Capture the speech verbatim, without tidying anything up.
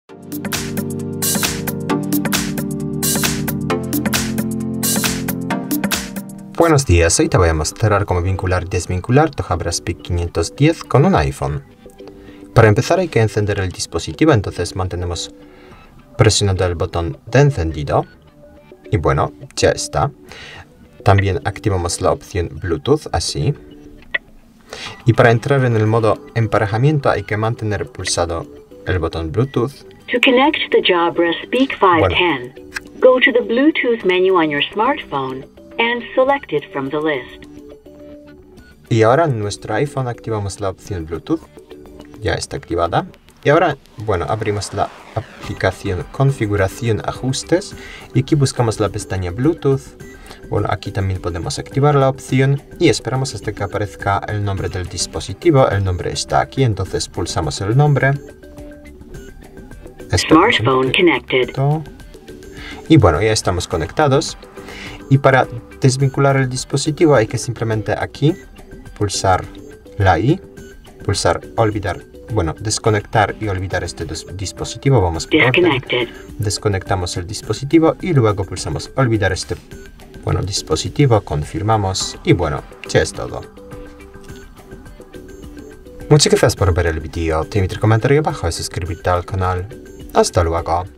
Buenos días, hoy te voy a mostrar cómo vincular y desvincular tu Jabra Speak quinientos diez con un iPhone. Para empezar hay que encender el dispositivo, entonces mantenemos presionando el botón de encendido. Y bueno, ya está. También activamos la opción Bluetooth, así. Y para entrar en el modo emparejamiento hay que mantener pulsado el botón Bluetooth. To connect the Jabra Speak five ten, bueno. Go to the Bluetooth menu on your smartphone and select it from the list. Y ahora en nuestro iPhone activamos la opción Bluetooth. Ya está activada. Y ahora, bueno, abrimos la aplicación Configuración Ajustes y aquí buscamos la pestaña Bluetooth. Bueno, aquí también podemos activar la opción y esperamos hasta que aparezca el nombre del dispositivo. El nombre está aquí, entonces pulsamos el nombre. Smartphone connected. Y bueno, ya estamos conectados. Y para desvincular el dispositivo hay que simplemente aquí pulsar la I, pulsar olvidar, bueno, desconectar y olvidar este dispositivo. Vamos por orden. Desconectamos el dispositivo y luego pulsamos olvidar este, bueno, dispositivo, confirmamos y bueno, ya es todo. Muchas gracias por ver el vídeo. Te invito a comentar abajo y suscribirte al canal. Hasta luego.